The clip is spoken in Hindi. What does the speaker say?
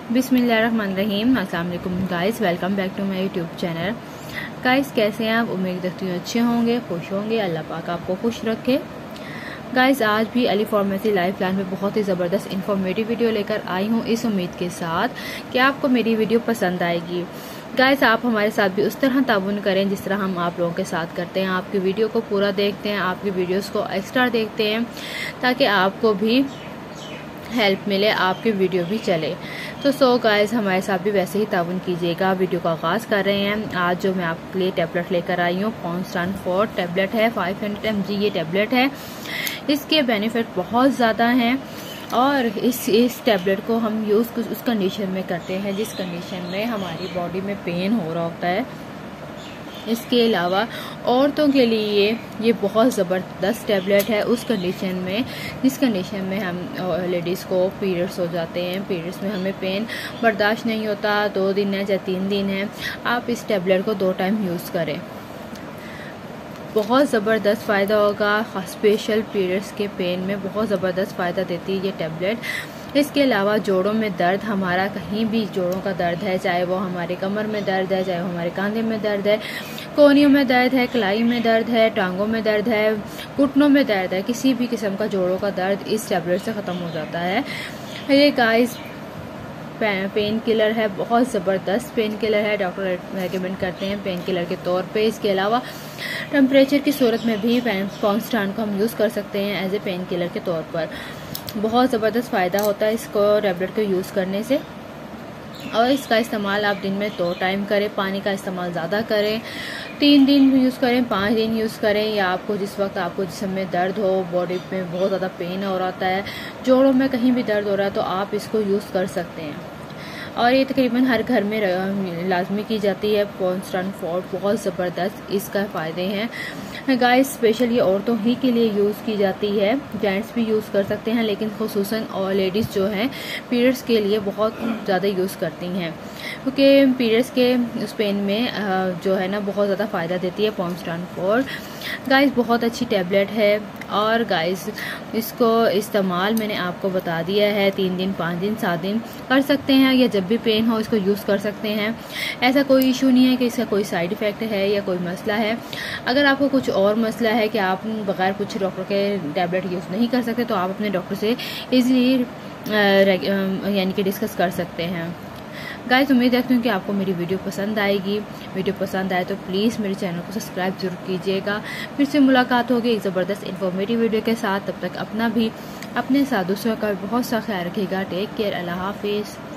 बिस्मिल्लाहिर्रहमानिर्रहीम। अस्सलाम वालेकुम guys, welcome back to my YouTube channel. Guys कैसे हैं आप? उम्मीद करती हूँ अच्छे होंगे, खुश होंगे। अल्लाह पाक आपको खुश रखे। गाइस आज भी अली फार्मेसी लाइफ प्लान में बहुत ही ज़बरदस्त इन्फॉर्मेटिव वीडियो लेकर आई हूँ, इस उम्मीद के साथ कि आपको मेरी वीडियो पसंद आएगी। गाइस आप हमारे साथ भी उस तरह ताउन करें जिस तरह हम आप लोगों के साथ करते हैं। आपकी वीडियो को पूरा देखते हैं, आपकी वीडियोस को एक्स्ट्रा देखते हैं ताकि आपको भी हेल्प मिले, आपकी वीडियो भी चले। तो गाइस हमारे साथ भी वैसे ही ताउन कीजिएगा। वीडियो का आगाज़ कर रहे हैं। आज जो मैं आपके लिए टैबलेट लेकर आई हूँ, कॉन्स्टेंट 4 टैबलेट है, 500 mg ये टैबलेट है। इसके बेनिफिट बहुत ज़्यादा हैं और इस टैबलेट को हम यूज़ उस कंडीशन में करते हैं जिस कंडीशन में हमारी बॉडी में पेन हो रहा होता है। इसके अलावा औरतों के लिए ये बहुत ज़बरदस्त टैबलेट है उस कंडीशन में जिस कंडीशन में हम लेडीज़ को पीरियड्स हो जाते हैं, पीरियड्स में हमें पेन बर्दाश्त नहीं होता, 2 दिन है या 3 दिन है। आप इस टैबलेट को 2 टाइम यूज़ करें, बहुत ज़बरदस्त फ़ायदा होगा। स्पेशल पीरियड्स के पेन में बहुत ज़बरदस्त फ़ायदा देती है ये टैबलेट। इसके अलावा जोड़ों में दर्द, हमारा कहीं भी जोड़ों का दर्द है, चाहे वो हमारे कमर में दर्द है, चाहे वो हमारे कंधे में दर्द है, कोहनियों में दर्द है, कलाई में दर्द है, टांगों में दर्द है, घुटनों में दर्द है, किसी भी किस्म का जोड़ों का दर्द इस टैबलेट से ख़त्म हो जाता है। ये गाइस पेन किलर है, बहुत ज़बरदस्त पेन किलर है। डॉक्टर रेकमेंड करते हैं पेन किलर के तौर पे। इसके अलावा टेम्परेचर की सूरत में भी कॉन्स्टेंट को हम यूज़ कर सकते हैं एज ए पेन किलर के तौर पर। बहुत ज़बरदस्त फ़ायदा होता है इसको टैबलेट को यूज़ करने से। और इसका इस्तेमाल आप दिन में 2 टाइम करें, पानी का इस्तेमाल ज़्यादा करें। 3 दिन यूज़ करें, 5 दिन यूज़ करें, या आपको जिस वक्त आपको जिस्म में दर्द हो, बॉडी में बहुत ज़्यादा पेन हो रहा है, जोड़ों में कहीं भी दर्द हो रहा है, तो आप इसको यूज़ कर सकते हैं। और ये तकरीबन हर घर में लाजमी की जाती है। कॉन्स्टेंट 4 बहुत ज़बरदस्त इसका फ़ायदे हैं गाइस। स्पेशल ये औरतों ही के लिए यूज़ की जाती है, जेंट्स भी यूज़ कर सकते हैं, लेकिन खुसूसन और लेडीज़ जो हैं पीरियड्स के लिए बहुत ज़्यादा यूज़ करती हैं, क्योंकि पीरियड्स के उस पेन में जो है ना बहुत ज़्यादा फ़ायदा देती है कॉन्स्टेंट 4। गाइस बहुत अच्छी टैबलेट है। और गाइस इसको इस्तेमाल मैंने आपको बता दिया है, 3 दिन, 5 दिन, 7 दिन कर सकते हैं, या जब भी पेन हो इसको यूज़ कर सकते हैं। ऐसा कोई इशू नहीं है कि इसका कोई साइड इफ़ेक्ट है या कोई मसला है। अगर आपको कुछ और मसला है कि आप बगैर कुछ डॉक्टर के टैबलेट यूज़ नहीं कर सकते, तो आप अपने डॉक्टर से ईज़िली यानी कि डिस्कस कर सकते हैं। गाइस उम्मीद रखती हूँ कि आपको मेरी वीडियो पसंद आएगी। वीडियो पसंद आए तो प्लीज़ मेरे चैनल को सब्सक्राइब जरूर कीजिएगा। फिर से मुलाकात होगी एक ज़बरदस्त इन्फॉर्मेटिव वीडियो के साथ। तब तक अपना भी, अपने साथ दूसरों का भी बहुत सा ख्याल रखिएगा। टेक केयर, अल्लाह हाफिज़।